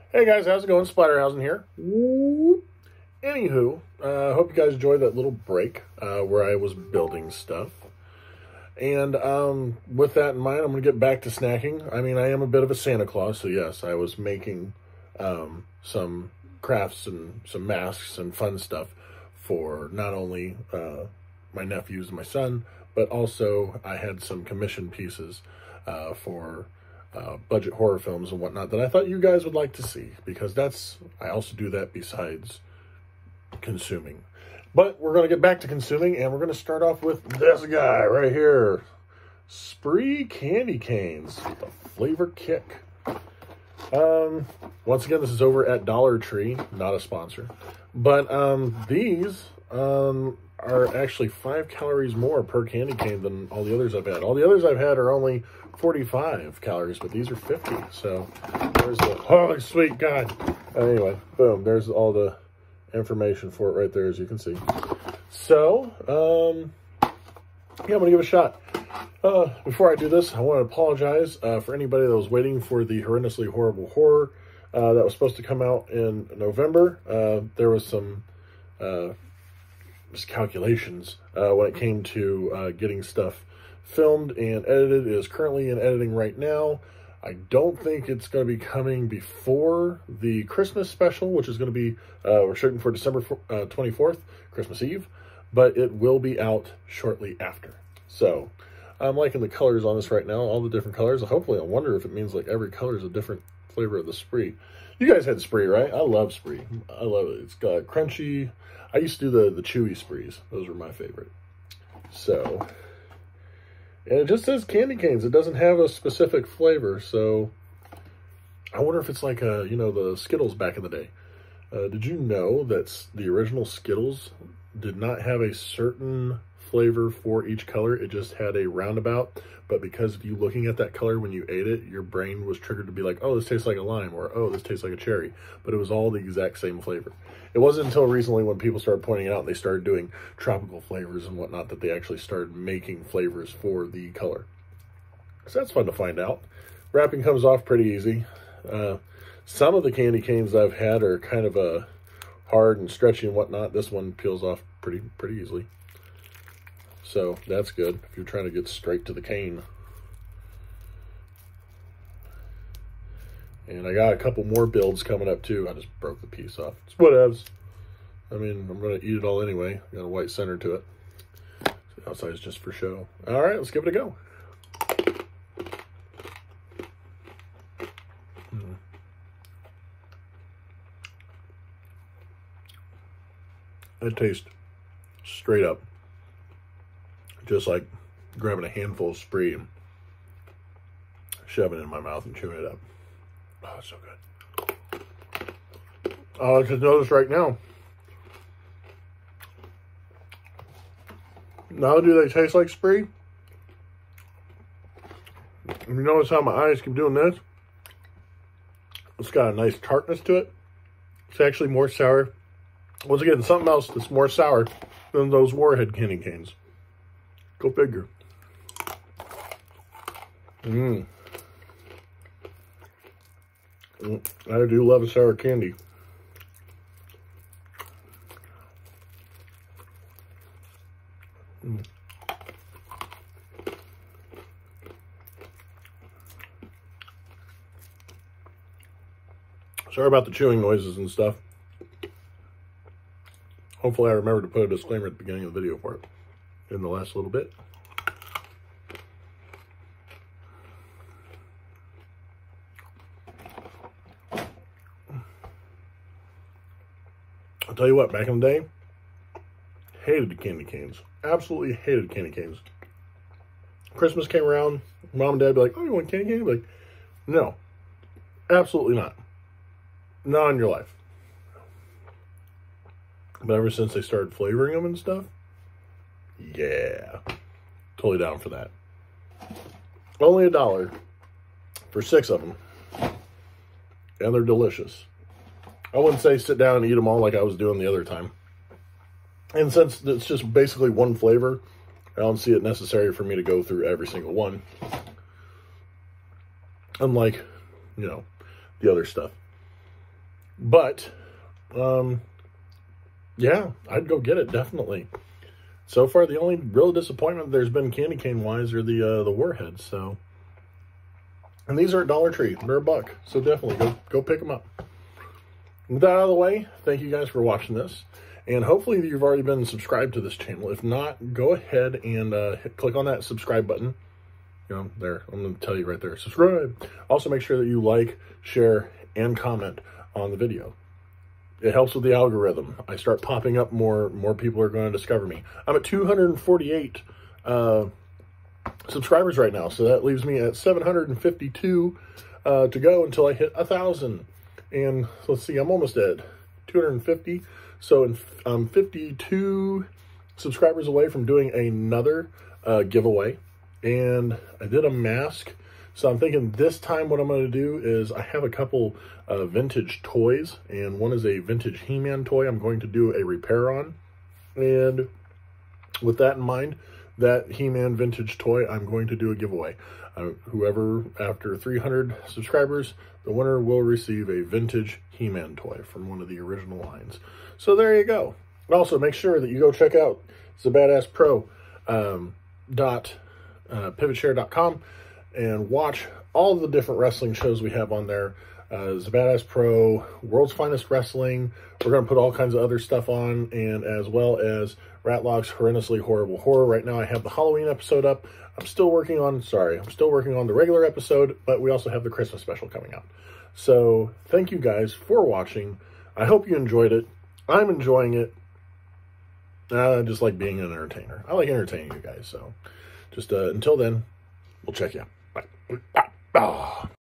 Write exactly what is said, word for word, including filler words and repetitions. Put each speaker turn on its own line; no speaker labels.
Hey guys, how's it going? Splatterhausen here. Whoop. Anywho, I uh, hope you guys enjoyed that little break uh, where I was building stuff. And um, with that in mind, I'm going to get back to snacking. I mean, I am a bit of a Santa Claus, so yes, I was making um, some crafts and some masks and fun stuff for not only uh, my nephews and my son, but also I had some commission pieces uh, for uh, budget horror films and whatnot that I thought you guys would like to see, because that's, I also do that besides consuming. But we're going to get back to consuming, and we're going to start off with this guy right here. Spree Candy Canes, the flavor kick. Um, once again, this is over at Dollar Tree, not a sponsor. But um, these um, are actually five calories more per candy cane than all the others I've had. All the others I've had are only forty-five calories, but these are fifty. So there's the, oh, sweet God. Anyway, boom, there's all the information for it right there, as you can see. So, um, yeah, I'm going to give it a shot. Uh, before I do this, I want to apologize uh, for anybody that was waiting for the Horrendously Horrible Horror uh, that was supposed to come out in November. Uh, there was some uh, miscalculations uh, when it came to uh, getting stuff filmed and edited. It is currently in editing right now. I don't think it's going to be coming before the Christmas special, which is going to be, uh, we're shooting for December uh, twenty-fourth, Christmas Eve, but it will be out shortly after. So I'm liking the colors on this right now, all the different colors. Hopefully, I wonder if it means like every color is a different flavor of the Spree. You guys had Spree, right? I love Spree. I love it. It's got crunchy. I used to do the, the chewy Sprees. Those were my favorite. So, and it just says candy canes. It doesn't have a specific flavor. So I wonder if it's like, a, you know, the Skittles back in the day. Uh, did you know that the original Skittles did not have a certain flavor for each color? It just had a roundabout, but because of you looking at that color when you ate it, your brain was triggered to be like, oh, this tastes like a lime, or oh, this tastes like a cherry, but it was all the exact same flavor. It wasn't until recently when people started pointing it out and they started doing tropical flavors and whatnot that they actually started making flavors for the color. So that's fun to find out. Wrapping comes off pretty easy. Uh, some of the candy canes I've had are kind of uh, hard and stretchy and whatnot. This one peels off pretty pretty easily. So that's good if you're trying to get straight to the cane. And I got a couple more builds coming up too. I just broke the piece off. It's whatevs. I mean, I'm going to eat it all anyway. Got a white center to it. So the outside is just for show. All right, let's give it a go. Mm. It tastes straight up just like grabbing a handful of Spree and shoving it in my mouth and chewing it up. Oh, it's so good. Uh, just notice right now, not only do they taste like Spree, you notice how my eyes keep doing this? It's got a nice tartness to it. It's actually more sour. Once again, something else that's more sour than those Warhead candy canes. Go figure. Mmm. I do love a sour candy. Mm. Sorry about the chewing noises and stuff. Hopefully I remember to put a disclaimer at the beginning of the video for it in the last little bit. I'll tell you what, back in the day, hated the candy canes. Absolutely hated candy canes. Christmas came around, mom and dad would be like, oh, you want candy cane? I'd be like, no, absolutely not. Not in your life. But ever since they started flavoring them and stuff, yeah, totally down for that. Only a dollar for six of them. And they're delicious. I wouldn't say sit down and eat them all like I was doing the other time. And since it's just basically one flavor, I don't see it necessary for me to go through every single one. Unlike, you know, the other stuff. But, um, yeah, I'd go get it, definitely. So far, the only real disappointment there's been candy cane-wise are the uh, the Warheads, so... And these are at Dollar Tree. They're a buck, so definitely go, go pick them up. With that out of the way, thank you guys for watching this. And hopefully you've already been subscribed to this channel. If not, go ahead and uh, hit, click on that subscribe button. You know, there, I'm going to tell you right there, subscribe. Also, make sure that you like, share, and comment on the video. It helps with the algorithm. I start popping up more, more people are going to discover me. I'm at two hundred forty-eight uh, subscribers right now, so that leaves me at seven hundred fifty-two uh, to go until I hit one thousand. And let's see, I'm almost at two hundred fifty. So I'm um, fifty-two subscribers away from doing another uh, giveaway. And I did a mask. So I'm thinking this time what I'm going to do is I have a couple uh, vintage toys. And one is a vintage He-Man toy I'm going to do a repair on. And with that in mind, that He-Man vintage toy, I'm going to do a giveaway. Uh, whoever, after three hundred subscribers, the winner will receive a vintage He-Man toy from one of the original lines. So there you go. And also, make sure that you go check out Zabadass Pro um, dot uh, pivot share dot com and watch all of the different wrestling shows we have on there. Uh, Zabadass Pro, World's Finest Wrestling. We're going to put all kinds of other stuff on, and as well as Ratlock's Horrendously Horrible Horror. Right now I have the Halloween episode up. I'm still working on, sorry, I'm still working on the regular episode, but we also have the Christmas special coming out. So thank you guys for watching. I hope you enjoyed it. I'm enjoying it. I just like being an entertainer. I like entertaining you guys. So just uh, until then, we'll check you out. Bye. Ah.